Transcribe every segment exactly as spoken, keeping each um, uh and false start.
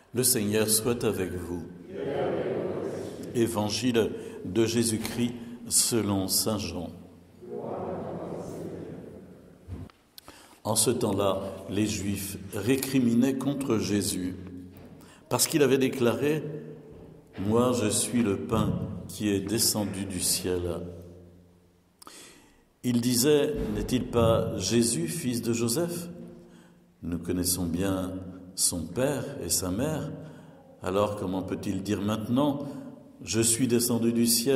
Le Seigneur soit avec vous. Évangile de Jésus-Christ selon saint Jean. En ce temps-là, les Juifs récriminaient contre Jésus parce qu'il avait déclaré « Moi, je suis le pain qui est descendu du ciel ». Il disait « N'est-il pas Jésus, fils de Joseph ? Nous connaissons bien son père et sa mère. Alors comment peut-il dire maintenant « Je suis descendu du ciel »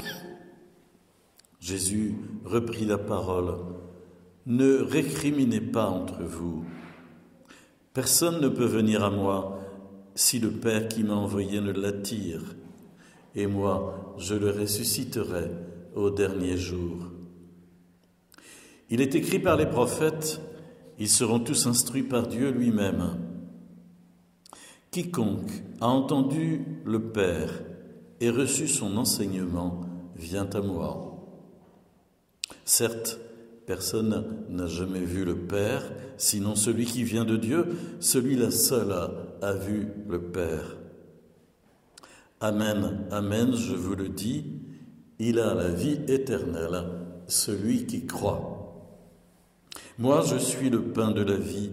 Jésus reprit la parole. « Ne récriminez pas entre vous. Personne ne peut venir à moi si le Père qui m'a envoyé ne l'attire. Et moi, je le ressusciterai au dernier jour. » Il est écrit par les prophètes, ils seront tous instruits par Dieu lui-même. Quiconque a entendu le Père et reçu son enseignement vient à moi. Certes, personne n'a jamais vu le Père, sinon celui qui vient de Dieu, celui-là seul a, a vu le Père. Amen, amen, je vous le dis, il a la vie éternelle, celui qui croit. Moi, je suis le pain de la vie.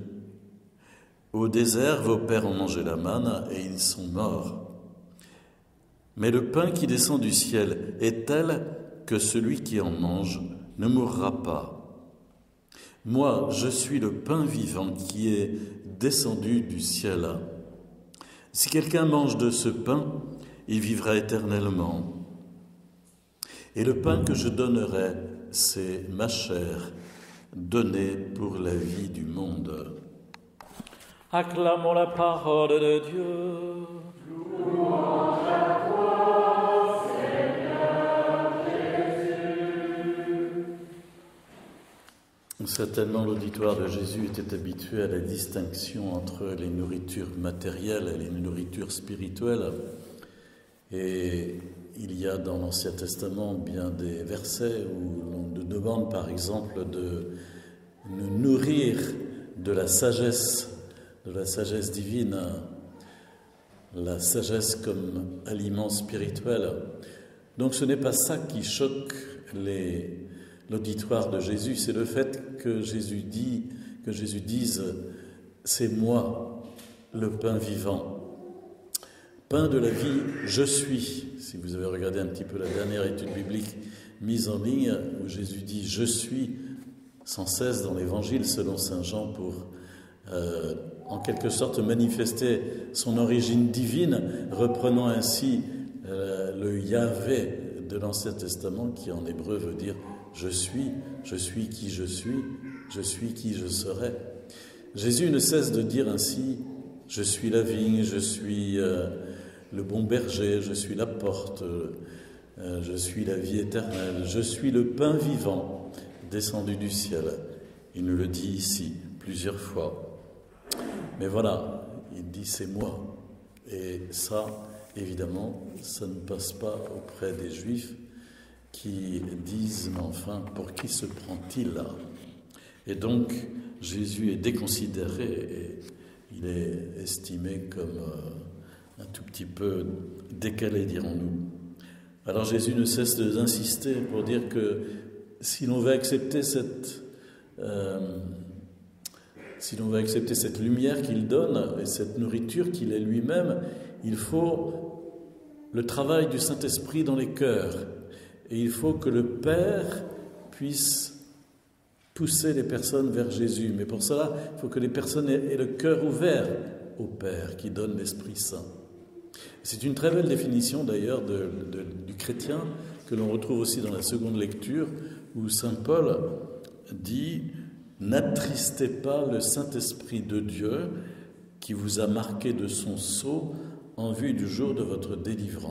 Au désert, vos pères ont mangé la manne et ils sont morts. Mais le pain qui descend du ciel est tel que celui qui en mange ne mourra pas. Moi, je suis le pain vivant qui est descendu du ciel. Si quelqu'un mange de ce pain, il vivra éternellement. Et le pain que je donnerai, c'est ma chair, donnée pour la vie du monde. Acclamons la parole de Dieu. Louange à toi, Seigneur Jésus. Certainement, l'auditoire de Jésus était habitué à la distinction entre les nourritures matérielles et les nourritures spirituelles. Et il y a dans l'Ancien Testament bien des versets où l'on nous demande, par exemple, de nous nourrir de la sagesse, de la sagesse divine, la sagesse comme aliment spirituel. Donc ce n'est pas ça qui choque les, l'auditoire de Jésus, c'est le fait que Jésus dit, que Jésus dise « C'est moi, le pain vivant ». Pain de la vie, je suis. Si vous avez regardé un petit peu la dernière étude biblique mise en ligne, où Jésus dit « Je suis » sans cesse dans l'Évangile selon saint Jean pour euh, en quelque sorte manifester son origine divine, reprenant ainsi euh, le Yahvé de l'Ancien Testament qui en hébreu veut dire « Je suis, je suis qui je suis, je suis qui je serai ». Jésus ne cesse de dire ainsi « Je suis la vigne, je suis euh, le bon berger, je suis la porte, euh, je suis la vie éternelle, je suis le pain vivant descendu du ciel ». Il nous le dit ici plusieurs fois. Mais voilà, il dit « c'est moi ». Et ça, évidemment, ça ne passe pas auprès des Juifs qui disent « mais enfin, pour qui se prend-il là ?» Et donc, Jésus est déconsidéré et il est estimé comme euh, un tout petit peu décalé, dirons-nous. Alors Jésus ne cesse d'insister pour dire que si l'on veut accepter cette, euh, si l'on veut accepter cette lumière qu'il donne et cette nourriture qu'il est lui-même, il faut le travail du Saint-Esprit dans les cœurs. Et il faut que le Père puisse pousser les personnes vers Jésus. Mais pour cela, il faut que les personnes aient le cœur ouvert au Père qui donne l'Esprit Saint. C'est une très belle définition d'ailleurs de, de, du chrétien que l'on retrouve aussi dans la seconde lecture où saint Paul dit « N'attristez pas le Saint-Esprit de Dieu qui vous a marqué de son sceau en vue du jour de votre délivrance. »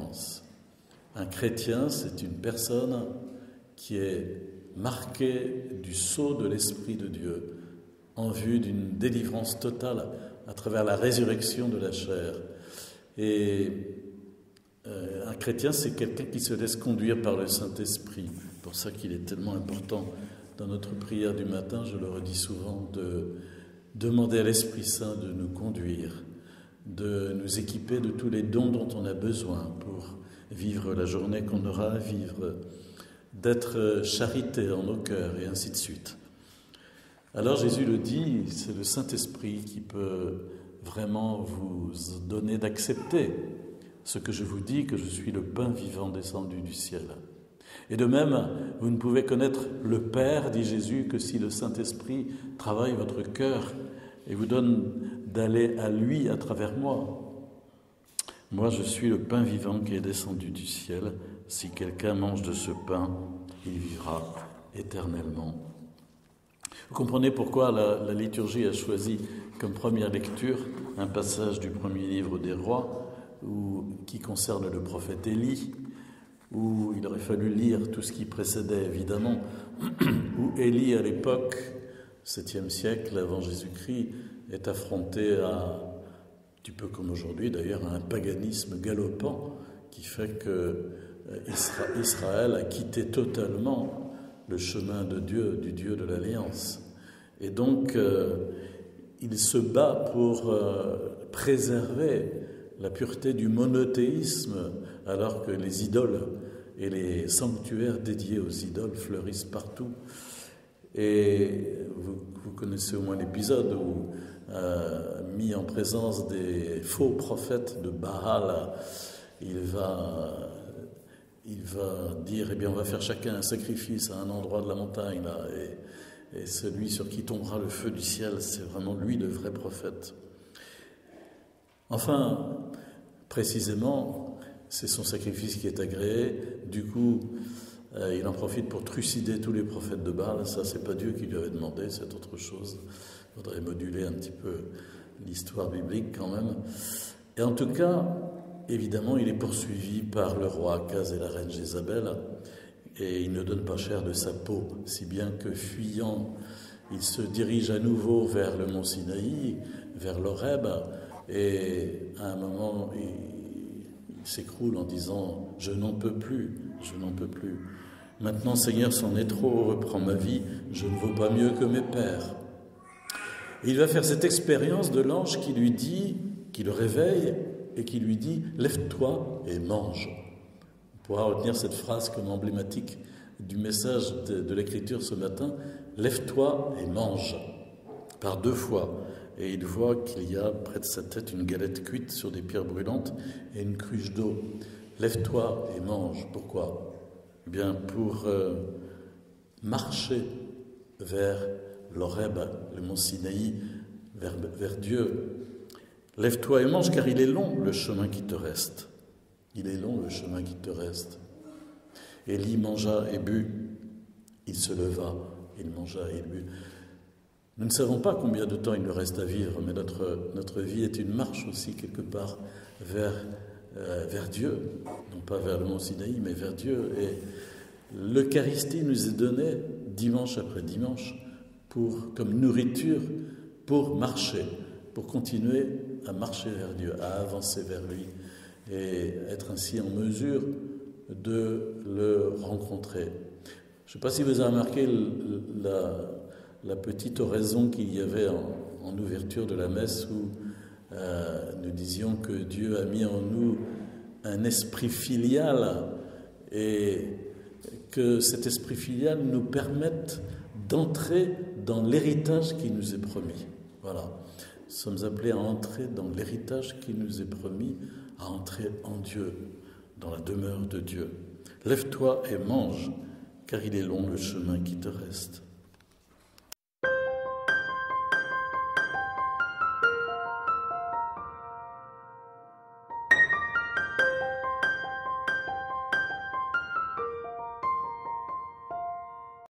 Un chrétien, c'est une personne qui est marquée du sceau de l'Esprit de Dieu en vue d'une délivrance totale à travers la résurrection de la chair. Et euh, un chrétien, c'est quelqu'un qui se laisse conduire par le Saint-Esprit. C'est pour ça qu'il est tellement important dans notre prière du matin, je le redis souvent, de demander à l'Esprit Saint de nous conduire, de nous équiper de tous les dons dont on a besoin pour vivre la journée qu'on aura à vivre, d'être charité en nos cœurs et ainsi de suite. Alors Jésus le dit, c'est le Saint-Esprit qui peut vraiment vous donner d'accepter ce que je vous dis, que je suis le pain vivant descendu du ciel. Et de même, vous ne pouvez connaître le Père, dit Jésus, que si le Saint-Esprit travaille votre cœur et vous donne d'aller à lui à travers moi. Moi, je suis le pain vivant qui est descendu du ciel. Si quelqu'un mange de ce pain, il vivra éternellement. Vous comprenez pourquoi la, la liturgie a choisi comme première lecture un passage du premier livre des rois où, qui concerne le prophète Élie, où il aurait fallu lire tout ce qui précédait évidemment, où Élie à l'époque, septième siècle avant Jésus-Christ, est affronté à, un petit peu comme aujourd'hui d'ailleurs, à un paganisme galopant qui fait que Israël a quitté totalement le chemin de Dieu, du Dieu de l'Alliance. Et donc, euh, il se bat pour euh, préserver la pureté du monothéisme, alors que les idoles et les sanctuaires dédiés aux idoles fleurissent partout. Et vous, vous connaissez au moins l'épisode où, euh, mis en présence des faux prophètes de Baal, il va... Il va dire, eh bien, on va faire chacun un sacrifice à un endroit de la montagne, là, et, et celui sur qui tombera le feu du ciel, c'est vraiment lui le vrai prophète. Enfin, précisément, c'est son sacrifice qui est agréé. Du coup, euh, il en profite pour trucider tous les prophètes de Baal. Ça, c'est pas Dieu qui lui avait demandé, c'est autre chose. Il faudrait moduler un petit peu l'histoire biblique quand même. Et en tout cas, évidemment, il est poursuivi par le roi Akaz et la reine Jézabel, et il ne donne pas cher de sa peau, si bien que, fuyant, il se dirige à nouveau vers le mont Sinaï, vers l'Horeb, et à un moment, il, il s'écroule en disant « Je n'en peux plus, je n'en peux plus. Maintenant, Seigneur, c'en est trop, reprends ma vie, je ne vaux pas mieux que mes pères. » Il va faire cette expérience de l'ange qui lui dit, qui le réveille, et qui lui dit « Lève-toi et mange ». On pourra retenir cette phrase comme emblématique du message de, de l'Écriture ce matin. « Lève-toi et mange » par deux fois. Et il voit qu'il y a près de sa tête une galette cuite sur des pierres brûlantes et une cruche d'eau. « Lève-toi et mange ». Pourquoi ? Eh bien, pour euh, marcher vers l'Horeb, le mont Sinaï, vers, vers Dieu. Lève-toi et mange, car il est long le chemin qui te reste. Il est long le chemin qui te reste. Élie mangea et but. Il se leva, il mangea et il but. Nous ne savons pas combien de temps il nous reste à vivre, mais notre, notre vie est une marche aussi quelque part vers, euh, vers Dieu. Non pas vers le mont Sinaï, mais vers Dieu. Et l'Eucharistie nous est donnée dimanche après dimanche pour, comme nourriture pour marcher, pour continuer à marcher vers Dieu, à avancer vers lui et être ainsi en mesure de le rencontrer. Je ne sais pas si vous avez remarqué la, la petite oraison qu'il y avait en, en ouverture de la messe où euh, nous disions que Dieu a mis en nous un esprit filial et que cet esprit filial nous permette d'entrer dans l'héritage qui nous est promis. Voilà. Nous sommes appelés à entrer dans l'héritage qui nous est promis, à entrer en Dieu, dans la demeure de Dieu. Lève-toi et mange, car il est long le chemin qui te reste.